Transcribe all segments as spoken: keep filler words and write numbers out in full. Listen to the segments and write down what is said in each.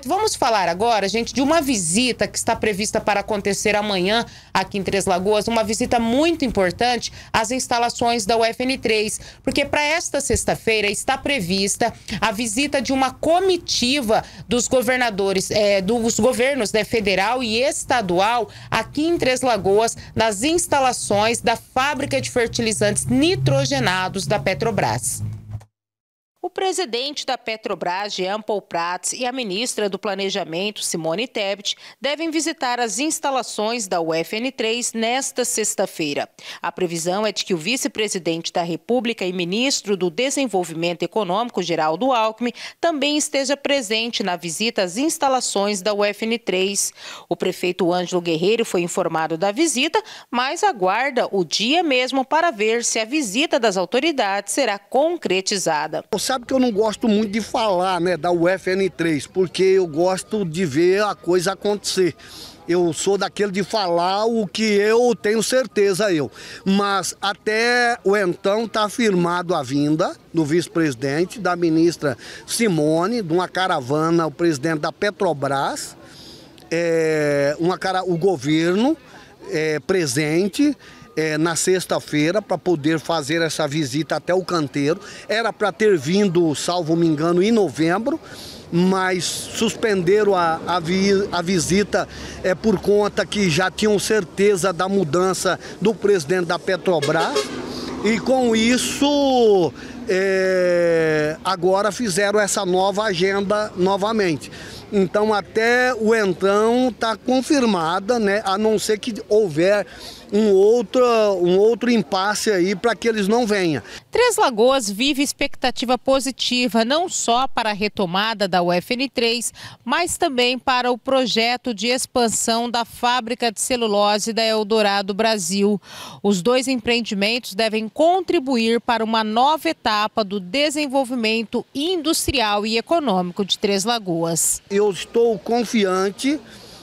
Vamos falar agora, gente, de uma visita que está prevista para acontecer amanhã aqui em Três Lagoas, uma visita muito importante às instalações da U F N três, porque para esta sexta-feira está prevista a visita de uma comitiva dos governadores, é, dos governos, né, federal e estadual aqui em Três Lagoas, nas instalações da fábrica de fertilizantes nitrogenados da Petrobras. O presidente da Petrobras, Jean Paul Prats, e a ministra do Planejamento, Simone Tebet, devem visitar as instalações da U F N três nesta sexta-feira. A previsão é de que o vice-presidente da República e ministro do Desenvolvimento Econômico, Geraldo Alckmin, também esteja presente na visita às instalações da U F N três. O prefeito Ângelo Guerreiro foi informado da visita, mas aguarda o dia mesmo para ver se a visita das autoridades será concretizada. Sabe que eu não gosto muito de falar, né, da U F N três, porque eu gosto de ver a coisa acontecer. Eu sou daquele de falar o que eu tenho certeza eu. Mas até o então está afirmado a vinda do vice-presidente, da ministra Simone, de uma caravana, o presidente da Petrobras, é, uma cara, o governo é, presente. É, na sexta-feira, para poder fazer essa visita até o canteiro. Era para ter vindo, salvo me engano, em novembro, mas suspenderam a, a, vi, a visita é, por conta que já tinham certeza da mudança do presidente da Petrobras. E com isso, é, agora fizeram essa nova agenda novamente. Então, até o então está confirmada, né? A não ser que houver um outro, um outro impasse aí para que eles não venham. Três Lagoas vive expectativa positiva, não só para a retomada da U F N três, mas também para o projeto de expansão da fábrica de celulose da Eldorado Brasil. Os dois empreendimentos devem contribuir para uma nova etapa do desenvolvimento industrial e econômico de Três Lagoas. Eu estou confiante,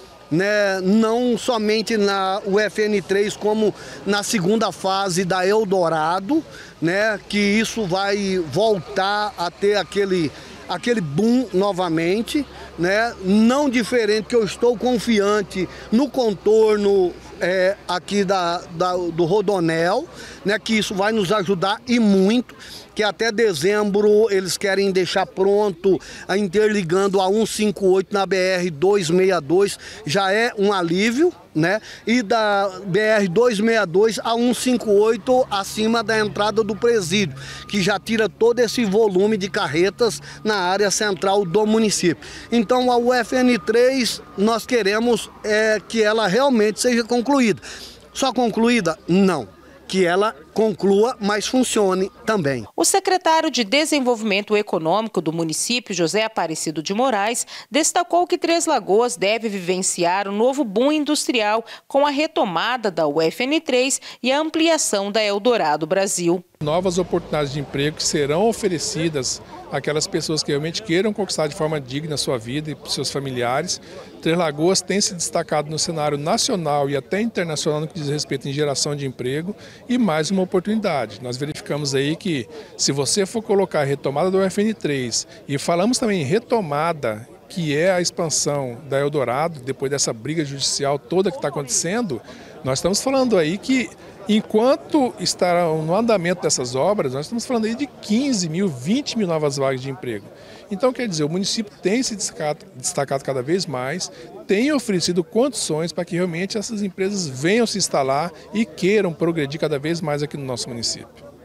né, não somente na U F N três, como na segunda fase da Eldorado, né, que isso vai voltar a ter aquele, aquele boom novamente, né, não diferente, que eu estou confiante no contorno é, aqui da, da, do Rodonel, né, que isso vai nos ajudar e muito, que até dezembro eles querem deixar pronto, a interligando a cento e cinquenta e oito na B R duzentos e sessenta e dois, já é um alívio, né? E da B R duzentos e sessenta e dois a cento e cinquenta e oito acima da entrada do presídio, que já tira todo esse volume de carretas na área central do município. Então a U F N três nós queremos é, que ela realmente seja concluída. Só concluída? Não. Que ela conclua, mas funcione também. O secretário de Desenvolvimento Econômico do município, José Aparecido de Moraes, destacou que Três Lagoas deve vivenciar um novo boom industrial com a retomada da U F N três e a ampliação da Eldorado Brasil. Novas oportunidades de emprego que serão oferecidas àquelas pessoas que realmente queiram conquistar de forma digna a sua vida e para os seus familiares. Três Lagoas tem se destacado no cenário nacional e até internacional no que diz respeito em geração de emprego e mais uma oportunidade. Nós verificamos aí que se você for colocar a retomada do U F N três e falamos também em retomada, que é a expansão da Eldorado, depois dessa briga judicial toda que está acontecendo, nós estamos falando aí que enquanto estarão no andamento dessas obras, nós estamos falando aí de quinze mil, vinte mil novas vagas de emprego. Então, quer dizer, o município tem se destacado, destacado cada vez mais, tem oferecido condições para que realmente essas empresas venham se instalar e queiram progredir cada vez mais aqui no nosso município.